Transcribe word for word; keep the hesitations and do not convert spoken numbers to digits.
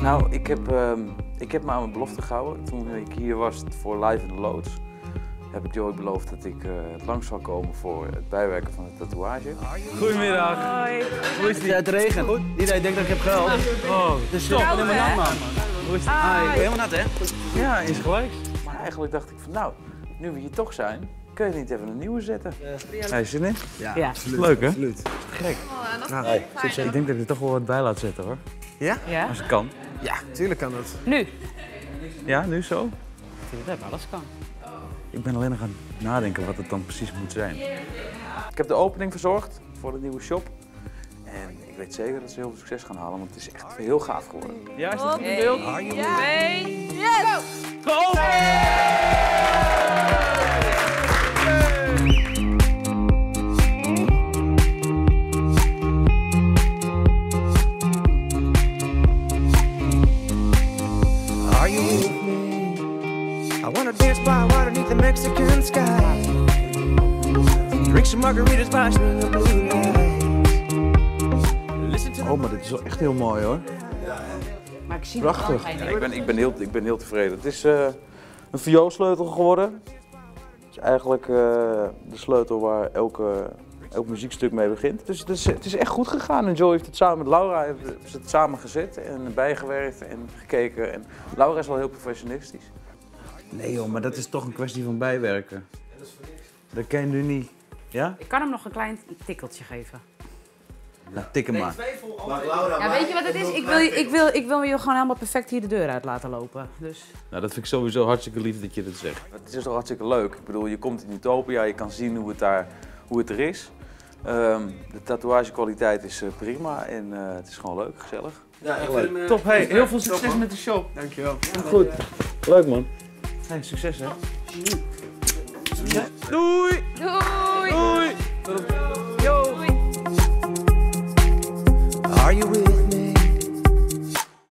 Nou, ik heb, uh, ik heb me aan mijn belofte gehouden. Toen ik hier was voor Live in the Loods, heb ik Joey beloofd dat ik uh, langs zal komen voor het bijwerken van de tatoeage. Goedemiddag. Hoi. Hoe is het hier uit de regen? Goed. Iedereen denkt dat ik heb geld. Oh, het is toch helemaal nat, man. Hoe is het? Ah, ik ben helemaal nat, hè? Ja, is gelijk. Maar eigenlijk dacht ik van nou, nu we hier toch zijn, kun je niet even een nieuwe zetten? Ja. Hey, zin in? Ja, Ja. absoluut. Leuk, hè? Absoluut. Gek. Oh, dat is Nou, hey. Ik denk dat ik er toch wel wat bij laat zetten, hoor. Ja? Ja? Als het kan. Ja, tuurlijk kan dat. Nu? Ja, nu zo? Ik vind dat alles kan. Ik ben alleen nog aan het nadenken wat het dan precies moet zijn. Ik heb de opening verzorgd voor de nieuwe shop. En ik weet zeker dat ze heel veel succes gaan halen, want het is echt heel gaaf geworden. Ja, is dat goed in beeld? Twee, yes! Go! Are you with me? I wanna dance by water beneath the Mexican sky. Drink some margaritas by string of blue lights. Listen to the Oh, maar dit is wel echt heel mooi, hoor. Maar ik zie Prachtig. het Ja, ik, ben, ik, ben heel, ik ben heel tevreden. Het is uh, een vioolsleutel geworden. Het is eigenlijk uh, de sleutel waar elke, elk muziekstuk mee begint. Dus het is, het is echt goed gegaan. En Joe heeft het samen met Laura heeft ze het samen gezet en bijgewerkt en gekeken. En Laura is wel heel professionistisch. Nee joh, maar dat is toch een kwestie van bijwerken. Dat ken je nu niet. Ja? Ik kan hem nog een klein tikkeltje geven. Nou, tik hem maar. Ja, weet je wat het is? Ik wil, je, ik, wil, ik wil je gewoon helemaal perfect hier de deur uit laten lopen. Dus. Nou, dat vind ik sowieso hartstikke lief dat je dat zegt. Het is toch hartstikke leuk. Ik bedoel, je komt in Utopia, je kan zien hoe het, daar, hoe het er is. Um, de tatoeagekwaliteit is uh, prima en uh, het is gewoon leuk, gezellig. Ja, echt leuk. Uh, Top, hey, heel veel succes top, met de show. Dankjewel. Goed. Leuk man. Hey, succes hè. Succes. Doei! Doei! Doei! Yo!